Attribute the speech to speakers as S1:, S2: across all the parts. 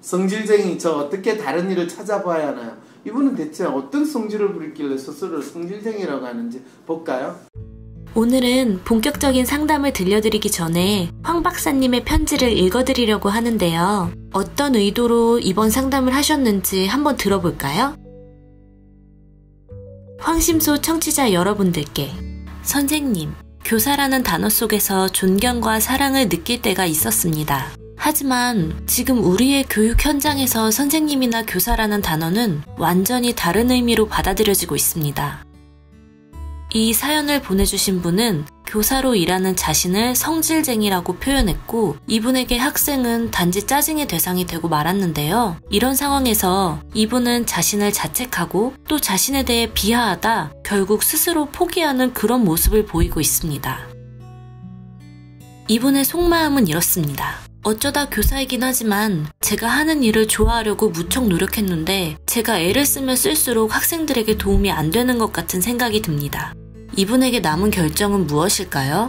S1: 성질쟁이, 저 어떻게 다른 일을 찾아봐야 하나요? 이분은 대체 어떤 성질을 부리길래 스스로를 성질쟁이라고 하는지 볼까요?
S2: 오늘은 본격적인 상담을 들려드리기 전에 황 박사님의 편지를 읽어드리려고 하는데요. 어떤 의도로 이번 상담을 하셨는지 한번 들어볼까요? 황심소 청취자 여러분들께, 선생님, 교사라는 단어 속에서 존경과 사랑을 느낄 때가 있었습니다. 하지만 지금 우리의 교육 현장에서 선생님이나 교사라는 단어는 완전히 다른 의미로 받아들여지고 있습니다. 이 사연을 보내주신 분은 교사로 일하는 자신을 성질쟁이라고 표현했고, 이분에게 학생은 단지 짜증의 대상이 되고 말았는데요. 이런 상황에서 이분은 자신을 자책하고 또 자신에 대해 비하하다 결국 스스로 포기하는 그런 모습을 보이고 있습니다. 이분의 속마음은 이렇습니다. 어쩌다 교사이긴 하지만 제가 하는 일을 좋아하려고 무척 노력했는데 제가 애를 쓰면 쓸수록 학생들에게 도움이 안 되는 것 같은 생각이 듭니다. 이분에게 남은 결정은 무엇일까요?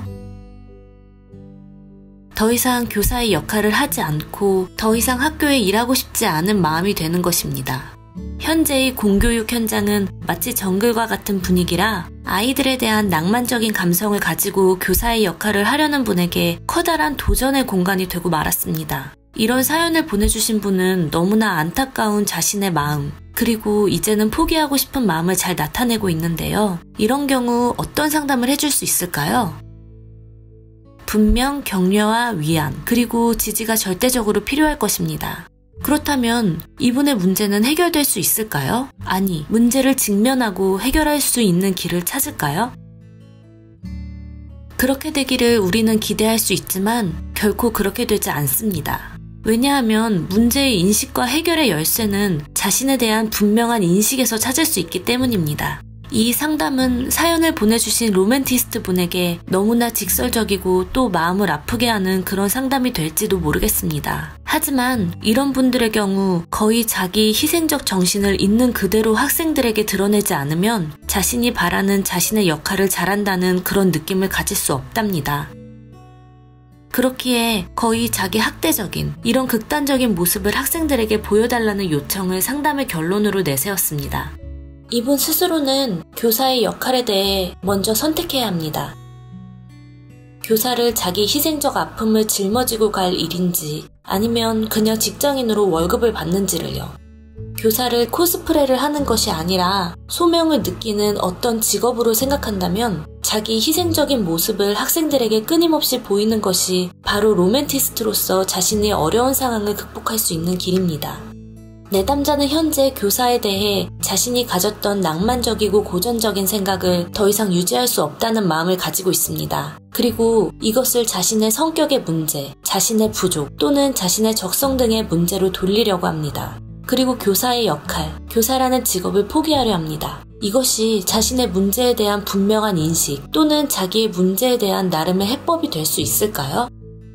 S2: 더 이상 교사의 역할을 하지 않고 더 이상 학교에 일하고 싶지 않은 마음이 되는 것입니다. 현재의 공교육 현장은 마치 정글과 같은 분위기라 아이들에 대한 낭만적인 감성을 가지고 교사의 역할을 하려는 분에게 커다란 도전의 공간이 되고 말았습니다. 이런 사연을 보내주신 분은 너무나 안타까운 자신의 마음, 그리고 이제는 포기하고 싶은 마음을 잘 나타내고 있는데요. 이런 경우 어떤 상담을 해줄 수 있을까요? 분명 격려와 위안, 그리고 지지가 절대적으로 필요할 것입니다. 그렇다면 이분의 문제는 해결될 수 있을까요? 아니, 문제를 직면하고 해결할 수 있는 길을 찾을까요? 그렇게 되기를 우리는 기대할 수 있지만 결코 그렇게 되지 않습니다. 왜냐하면 문제의 인식과 해결의 열쇠는 자신에 대한 분명한 인식에서 찾을 수 있기 때문입니다. 이 상담은 사연을 보내주신 로맨티스트 분에게 너무나 직설적이고 또 마음을 아프게 하는 그런 상담이 될지도 모르겠습니다. 하지만 이런 분들의 경우 거의 자기 희생적 정신을 있는 그대로 학생들에게 드러내지 않으면 자신이 바라는 자신의 역할을 잘한다는 그런 느낌을 가질 수 없답니다. 그렇기에 거의 자기 학대적인 이런 극단적인 모습을 학생들에게 보여달라는 요청을 상담의 결론으로 내세웠습니다. 이분 스스로는 교사의 역할에 대해 먼저 선택해야 합니다. 교사를 자기 희생적 아픔을 짊어지고 갈 일인지 아니면 그냥 직장인으로 월급을 받는지를요. 교사를 코스프레를 하는 것이 아니라 소명을 느끼는 어떤 직업으로 생각한다면 자기 희생적인 모습을 학생들에게 끊임없이 보이는 것이 바로 로맨티스트로서 자신의 어려운 상황을 극복할 수 있는 길입니다. 내담자는 현재 교사에 대해 자신이 가졌던 낭만적이고 고전적인 생각을 더 이상 유지할 수 없다는 마음을 가지고 있습니다. 그리고 이것을 자신의 성격의 문제, 자신의 부족 또는 자신의 적성 등의 문제로 돌리려고 합니다. 그리고 교사의 역할, 교사라는 직업을 포기하려 합니다. 이것이 자신의 문제에 대한 분명한 인식 또는 자기의 문제에 대한 나름의 해법이 될 수 있을까요?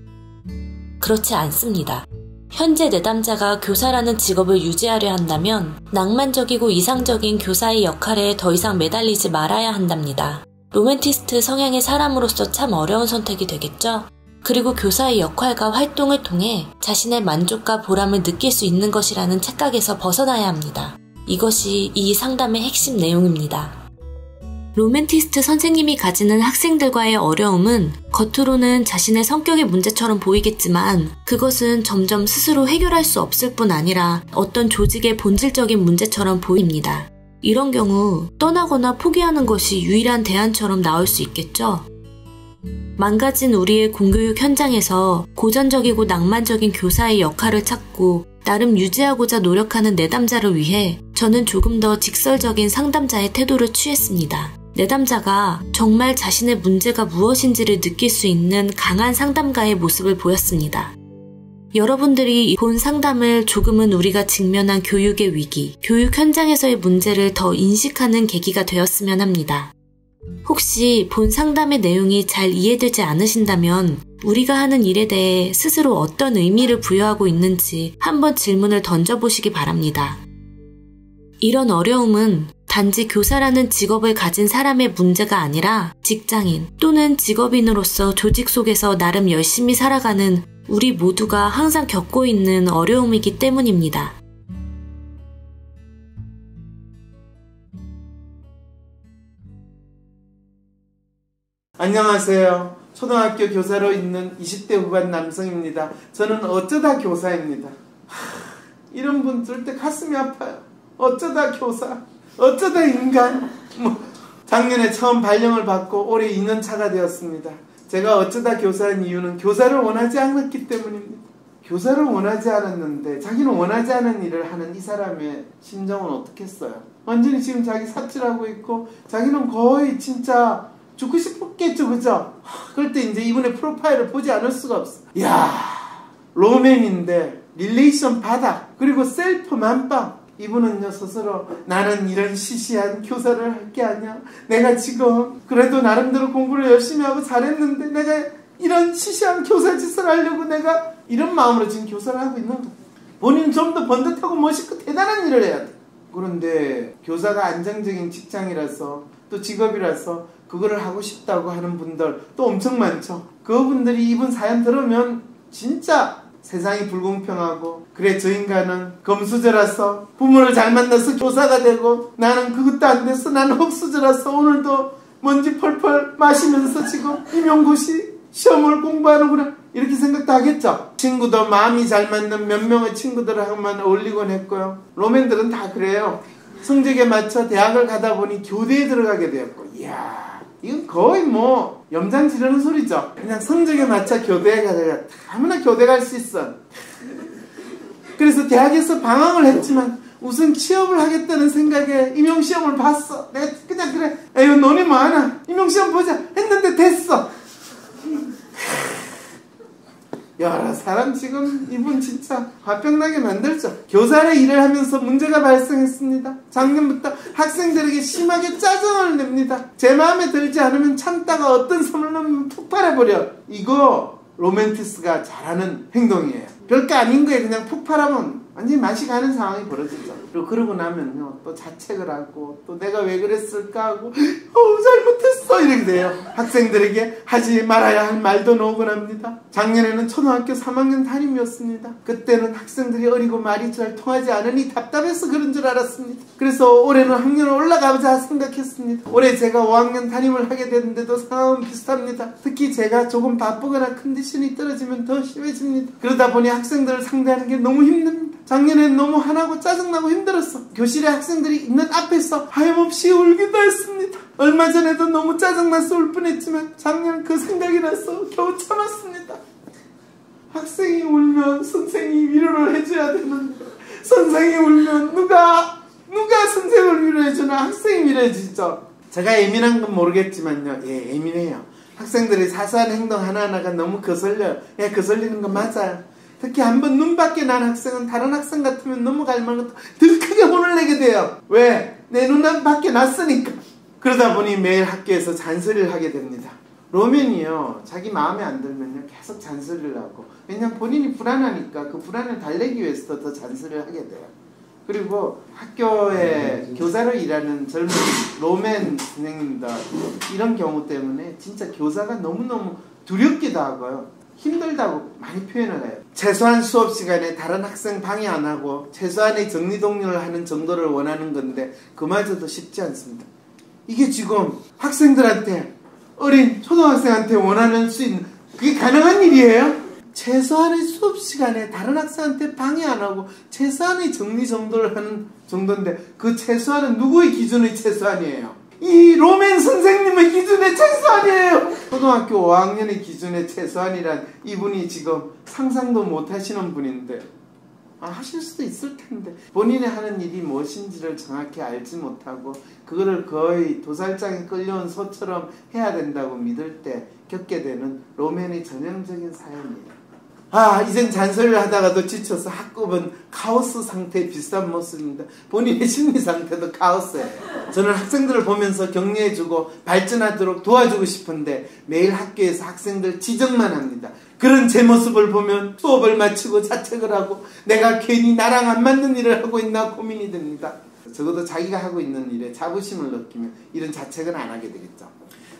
S2: 그렇지 않습니다. 현재 내담자가 교사라는 직업을 유지하려 한다면 낭만적이고 이상적인 교사의 역할에 더 이상 매달리지 말아야 한답니다. 로맨티스트 성향의 사람으로서 참 어려운 선택이 되겠죠? 그리고 교사의 역할과 활동을 통해 자신의 만족과 보람을 느낄 수 있는 것이라는 착각에서 벗어나야 합니다. 이것이 이 상담의 핵심 내용입니다. 로맨티스트 선생님이 가지는 학생들과의 어려움은 겉으로는 자신의 성격의 문제처럼 보이겠지만 그것은 점점 스스로 해결할 수 없을 뿐 아니라 어떤 조직의 본질적인 문제처럼 보입니다. 이런 경우 떠나거나 포기하는 것이 유일한 대안처럼 나올 수 있겠죠? 망가진 우리의 공교육 현장에서 고전적이고 낭만적인 교사의 역할을 찾고 나름 유지하고자 노력하는 내담자를 위해 저는 조금 더 직설적인 상담자의 태도를 취했습니다. 내담자가 정말 자신의 문제가 무엇인지를 느낄 수 있는 강한 상담가의 모습을 보였습니다. 여러분들이 본 상담을 조금은 우리가 직면한 교육의 위기, 교육 현장에서의 문제를 더 인식하는 계기가 되었으면 합니다. 혹시 본 상담의 내용이 잘 이해되지 않으신다면 우리가 하는 일에 대해 스스로 어떤 의미를 부여하고 있는지 한번 질문을 던져보시기 바랍니다. 이런 어려움은 단지 교사라는 직업을 가진 사람의 문제가 아니라 직장인 또는 직업인으로서 조직 속에서 나름 열심히 살아가는 우리 모두가 항상 겪고 있는 어려움이기 때문입니다.
S1: 안녕하세요. 초등학교 교사로 있는 20대 후반 남성입니다. 저는 어쩌다 교사입니다. 이런 분 들 때 가슴이 아파요. 어쩌다 교사, 어쩌다 인간. 작년에 처음 발령을 받고 올해 2년 차가 되었습니다. 제가 어쩌다 교사인 이유는 교사를 원하지 않았기 때문입니다. 교사를 원하지 않았는데 자기는 원하지 않은 일을 하는 이 사람의 심정은 어떻겠어요? 완전히 지금 자기 삽질하고 있고 자기는 거의 진짜 죽고 싶었겠죠, 그죠? 그럴 때 이제 이분의 프로파일을 보지 않을 수가 없어. 이야, 로맨인데 릴레이션 바닥, 그리고 셀프 만빵. 이분은요 스스로 나는 이런 시시한 교사를 할 게 아니야. 내가 지금 그래도 나름대로 공부를 열심히 하고 잘했는데 내가 이런 시시한 교사 짓을 하려고 내가 이런 마음으로 지금 교사를 하고 있는 거야. 본인은 좀 더 번듯하고 멋있고 대단한 일을 해야 돼. 그런데 교사가 안정적인 직장이라서 또 직업이라서 그거를 하고 싶다고 하는 분들 또 엄청 많죠. 그분들이 이분 사연 들으면 진짜 세상이 불공평하고, 그래 저 인간은 금수저라서 부모를 잘 만나서 교사가 되고 나는 그것도 안 돼서 나는 흙수저라서 오늘도 먼지 펄펄 마시면서 지금 임용고시 시험을 공부하는구나 이렇게 생각도 하겠죠. 친구도 마음이 잘 맞는 몇 명의 친구들하고만 어울리곤 했고요. 로맨들은 다 그래요. 성적에 맞춰 대학을 가다 보니 교대에 들어가게 되었고, 이야 이건 거의 뭐 염장 지르는 소리죠. 그냥 성적에 맞춰 교대에 가다가 아무나 교대 갈 수 있어. 그래서 대학에서 방황을 했지만 우선 취업을 하겠다는 생각에 임용시험을 봤어. 내가 그냥 그래 에휴 너네 뭐하나 임용시험 보자 했는데 됐어. 여러 사람 지금 이분 진짜 화병나게 만들죠. 교사의 일을 하면서 문제가 발생했습니다. 작년부터 학생들에게 심하게 짜증을 냅니다. 제 마음에 들지 않으면 참다가 어떤 선을 넘으면 폭발해버려. 이거 로맨티스가 잘하는 행동이에요. 별거 아닌 거에 그냥 폭발하면 완전히 맛이 가는 상황이 벌어지죠. 그리고 그러고 나면요 또 자책을 하고 또 내가 왜 그랬을까 하고 잘못했어 이렇게 돼요. 학생들에게 하지 말아야 할 말도 나오곤 합니다. 작년에는 초등학교 3학년 담임이었습니다. 그때는 학생들이 어리고 말이 잘 통하지 않으니 답답해서 그런 줄 알았습니다. 그래서 올해는 학년을 올라가자 생각했습니다. 올해 제가 5학년 담임을 하게 됐는데도 상황은 비슷합니다. 특히 제가 조금 바쁘거나 컨디션이 떨어지면 더 심해집니다. 그러다 보니 학생들을 상대하는 게 너무 힘듭니다. 작년엔 너무 화나고 짜증나고 힘들었어. 교실에 학생들이 있는 앞에서 하염없이 울기도 했습니다. 얼마 전에도 너무 짜증나서 울 뻔했지만 작년 그 생각이 나서 겨우 참았습니다. 학생이 울면 선생이 위로를 해줘야 되는데 선생이 울면 누가 선생을 위로해주나 학생이 위로해주죠. 제가 예민한 건 모르겠지만요. 예, 예민해요. 학생들이 사소한 행동 하나하나가 너무 거슬려요. 예, 거슬리는 거 맞아요. 특히 한번 눈 밖에 난 학생은 다른 학생 같으면 넘어갈 만큼 더 크게 혼을 내게 돼요. 왜? 내 눈 밖에 났으니까. 그러다 보니 매일 학교에서 잔소리를 하게 됩니다. 로맨이요 자기 마음에 안 들면요 계속 잔소리를 하고, 왜냐면 본인이 불안하니까 그 불안을 달래기 위해서 더 잔소리를 하게 돼요. 그리고 학교에 교사로 일하는 젊은 로맨 선생님들 이런 경우 때문에 진짜 교사가 너무너무 두렵기도 하고요 힘들다고 많이 표현을 해요. 최소한 수업 시간에 다른 학생 방해 안 하고 최소한의 정리동료를 하는 정도를 원하는 건데 그마저도 쉽지 않습니다. 이게 지금 학생들한테 어린 초등학생한테 원하는 수 있는 그게 가능한 일이에요? 최소한의 수업 시간에 다른 학생한테 방해 안 하고 최소한의 정리 정도를 하는 정도인데 그 최소한은 누구의 기준의 최소한이에요? 이 로맨 선생님의 기준의 최소한이에요. 초등학교 5학년의 기준의 최소한이란 이분이 지금 상상도 못 하시는 분인데 하실 수도 있을 텐데 본인이 하는 일이 무엇인지를 정확히 알지 못하고 그거를 거의 도살장에 끌려온 소처럼 해야 된다고 믿을 때 겪게 되는 로맨의 전형적인 사연이에요. 이젠 잔소리를 하다가도 지쳐서 학급은 카오스 상태에 비슷한 모습입니다. 본인의 심리 상태도 카오스예요. 저는 학생들을 보면서 격려해주고 발전하도록 도와주고 싶은데 매일 학교에서 학생들 지적만 합니다. 그런 제 모습을 보면 수업을 마치고 자책을 하고 내가 괜히 나랑 안 맞는 일을 하고 있나 고민이 됩니다. 적어도 자기가 하고 있는 일에 자부심을 느끼면 이런 자책은 안 하게 되겠죠.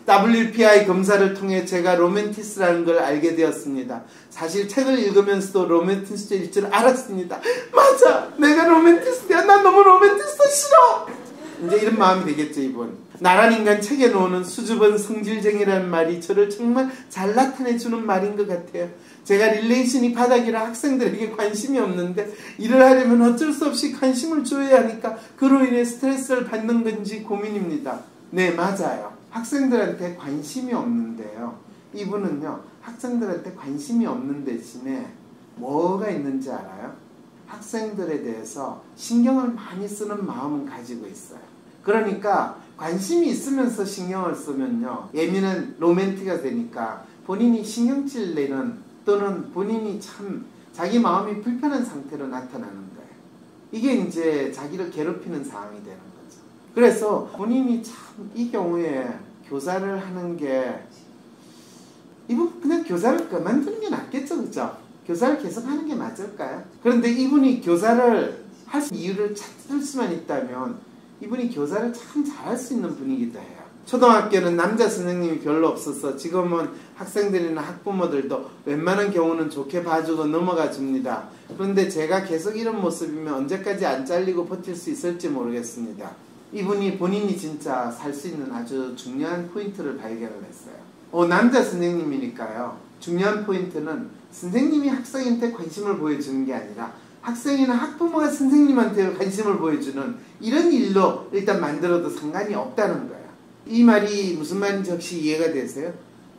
S1: WPI 검사를 통해 제가 로맨티스라는 걸 알게 되었습니다. 사실 책을 읽으면서도 로맨티스트일 줄 알았습니다. 맞아! 내가 로맨티스트야! 난 너무 로맨티스트 싫어! 이제 이런 마음이 되겠죠, 이분. 나란 인간 책에 놓는 수줍은 성질쟁이라는 말이 저를 정말 잘 나타내주는 말인 것 같아요. 제가 릴레이션이 바닥이라 학생들에게 관심이 없는데 일을 하려면 어쩔 수 없이 관심을 줘야 하니까 그로 인해 스트레스를 받는 건지 고민입니다. 네, 맞아요. 학생들한테 관심이 없는데요. 이분은요, 학생들한테 관심이 없는 대신에 뭐가 있는지 알아요? 학생들에 대해서 신경을 많이 쓰는 마음은 가지고 있어요. 그러니까 관심이 있으면서 신경을 쓰면요, 예민한 로맨티가 되니까 본인이 신경질 내는 또는 본인이 참 자기 마음이 불편한 상태로 나타나는 거예요. 이게 이제 자기를 괴롭히는 상황이 되는 거죠. 그래서 본인이 참 이 경우에 교사를 하는 게, 이분 그냥 교사를 그만두는 게 낫겠죠, 그죠? 교사를 계속 하는 게 맞을까요? 그런데 이분이 교사를 할 이유를 찾을 수만 있다면 이분이 교사를 참 잘할 수 있는 분이기도 해요. 초등학교는 남자 선생님이 별로 없어서 지금은 학생들이나 학부모들도 웬만한 경우는 좋게 봐주고 넘어가 줍니다. 그런데 제가 계속 이런 모습이면 언제까지 안 잘리고 버틸 수 있을지 모르겠습니다. 이분이 본인이 진짜 살 수 있는 아주 중요한 포인트를 발견을 했어요. 남자 선생님이니까요. 중요한 포인트는 선생님이 학생한테 관심을 보여주는 게 아니라 학생이나 학부모가 선생님한테 관심을 보여주는 이런 일로 일단 만들어도 상관이 없다는 거예요. 이 말이 무슨 말인지 혹시 이해가 되세요?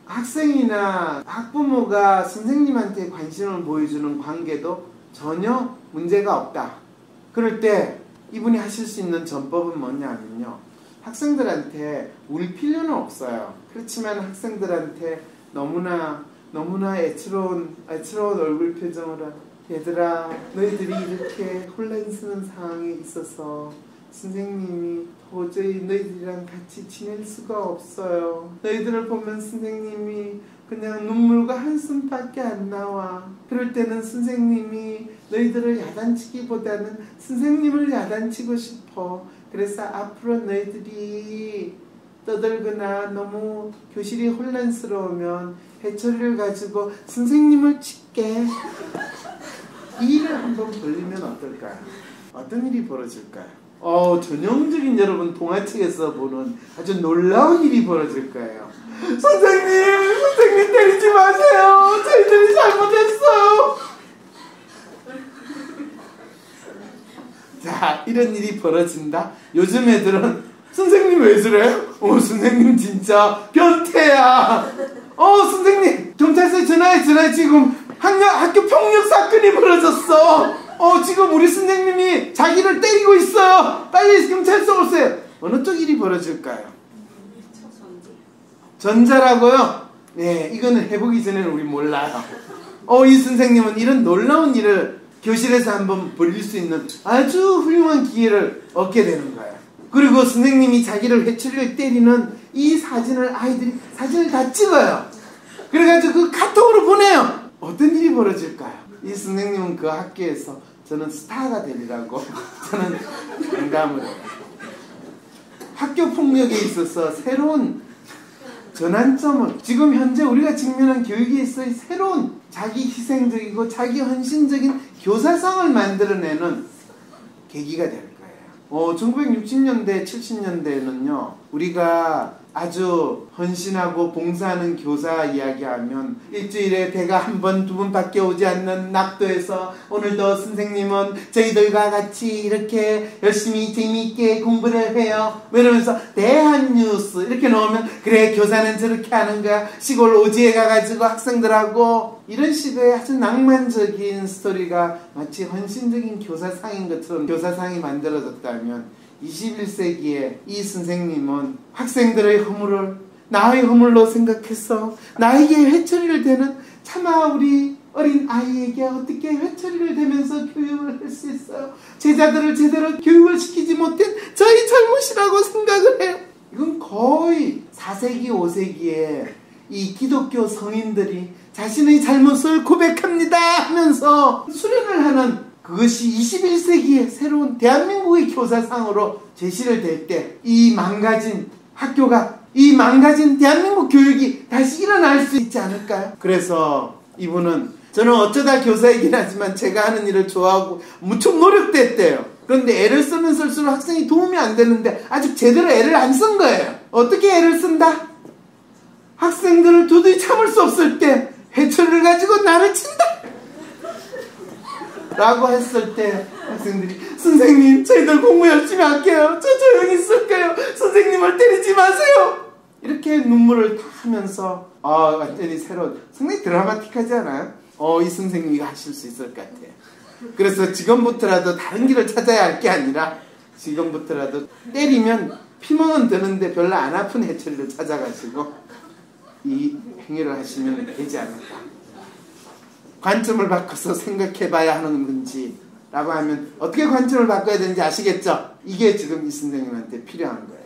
S1: 학생이나 학부모가 선생님한테 관심을 보여주는 관계도 전혀 문제가 없다. 그럴 때 이분이 하실 수 있는 전법은 뭐냐면요, 학생들한테 울 필요는 없어요. 그렇지만 학생들한테 너무나 애처로운 얼굴 표정으로, 얘들아, 너희들이 이렇게 혼란스러운 상황에 있어서 선생님이 도저히 너희들이랑 같이 지낼 수가 없어요. 너희들을 보면 선생님이 그냥 눈물과 한숨밖에 안 나와. 그럴 때는 선생님이 너희들을 야단치기보다는 선생님을 야단치고 싶어. 그래서 앞으로 너희들이 떠들거나 너무 교실이 혼란스러우면 해초리를 가지고 선생님을 칠게. 이 일을 한번 벌리면 어떨까요? 어떤 일이 벌어질까요? 전형적인 여러분 동화책에서 보는 아주 놀라운 일이 벌어질 거예요. 선생님 때리지 마세요. 저희들이 잘못했어요. 자, 이런 일이 벌어진다. 요즘 애들은 선생님 왜 저래? 선생님 진짜 변태야. 선생님 경찰서에 전화해. 지금 학교 폭력 사건이 벌어졌어. 지금 우리 선생님이 자기를 때리고 있어요. 빨리 경찰서 오세요. 어느 쪽 일이 벌어질까요? 전자라고요? 네, 이거는 해보기 전에는 우리 몰라요. 이 선생님은 이런 놀라운 일을 교실에서 한번 벌일 수 있는 아주 훌륭한 기회를 얻게 되는 거예요. 그리고 선생님이 자기를 회초리를 때리는 이 사진을 아이들이 사진을 다 찍어요. 그래가지고 그 카톡으로 보내요. 어떤 일이 벌어질까요? 이 선생님은 그 학교에서 저는 스타가 되리라고 저는 장담을 해요. 학교 폭력에 있어서 새로운 전환점을, 지금 현재 우리가 직면한 교육에 있어 새로운 자기 희생적이고 자기 헌신적인 교사상을 만들어내는 계기가 될 거예요. 1960년대 70년대에는요 우리가 아주 헌신하고 봉사하는 교사 이야기하면 일주일에 배가 한 번, 두 번밖에 오지 않는 낙도에서 오늘도 선생님은 저희들과 같이 이렇게 열심히 재미있게 공부를 해요. 이러면서 대한뉴스 이렇게 넣으면 그래 교사는 저렇게 하는 거야. 시골 오지에 가가지고 학생들하고 이런 식의 아주 낭만적인 스토리가 마치 헌신적인 교사상인 것처럼 교사상이 만들어졌다면 21세기에 이 선생님은 학생들의 허물을 나의 허물로 생각해서 나에게 회초리를 대는, 차마 우리 어린 아이에게 어떻게 회초리를 대면서 교육을 할 수 있어요? 제자들을 제대로 교육을 시키지 못한 저희 잘못이라고 생각을 해요. 이건 거의 4세기 5세기에 이 기독교 성인들이 자신의 잘못을 고백합니다 하면서 수련을 하는, 그것이 21세기의 새로운 대한민국의 교사상으로 제시를 될 때 이 망가진 학교가 이 망가진 대한민국 교육이 다시 일어날 수 있지 않을까요? 그래서 이분은 저는 어쩌다 교사이긴 하지만 제가 하는 일을 좋아하고 무척 노력도 했대요. 그런데 애를 쓰면 쓸수록 학생이 도움이 안 되는데 아직 제대로 애를 안 쓴 거예요. 어떻게 애를 쓴다? 학생들을 도저히 참을 수 없을 때 해초를 가지고 나를 친다 라고 했을 때 학생들이 선생님 저희들 공부 열심히 할게요. 저 조용히 있을게요. 선생님을 때리지 마세요. 이렇게 눈물을 다 하면서 완전히 새로운 상당히 드라마틱하지 않아요? 이 선생님이 하실 수 있을 것 같아요. 그래서 지금부터라도 다른 길을 찾아야 할 게 아니라 지금부터라도 때리면 피멍은 드는데 별로 안 아픈 해초리를 찾아가시고 이 행위를 하시면 되지 않을까. 관점을 바꿔서 생각해봐야 하는 문제라고 하면 어떻게 관점을 바꿔야 되는지 아시겠죠? 이게 지금 이 선생님한테 필요한 거예요.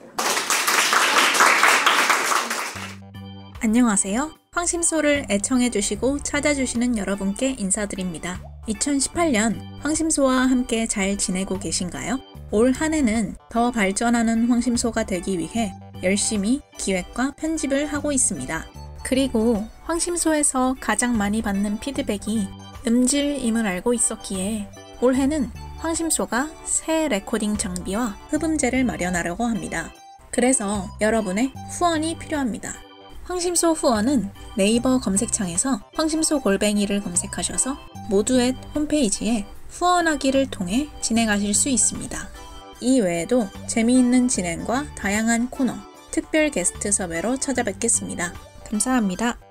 S3: 안녕하세요. 황심소를 애청해주시고 찾아주시는 여러분께 인사드립니다. 2018년 황심소와 함께 잘 지내고 계신가요? 올 한 해는 더 발전하는 황심소가 되기 위해 열심히 기획과 편집을 하고 있습니다. 그리고 황심소에서 가장 많이 받는 피드백이 음질임을 알고 있었기에 올해는 황심소가 새 레코딩 장비와 흡음재를 마련하려고 합니다. 그래서 여러분의 후원이 필요합니다. 황심소 후원은 네이버 검색창에서 황심소 골뱅이를 검색하셔서 모두의 홈페이지에 후원하기를 통해 진행하실 수 있습니다. 이 외에도 재미있는 진행과 다양한 코너, 특별 게스트 섭외로 찾아뵙겠습니다. 감사합니다.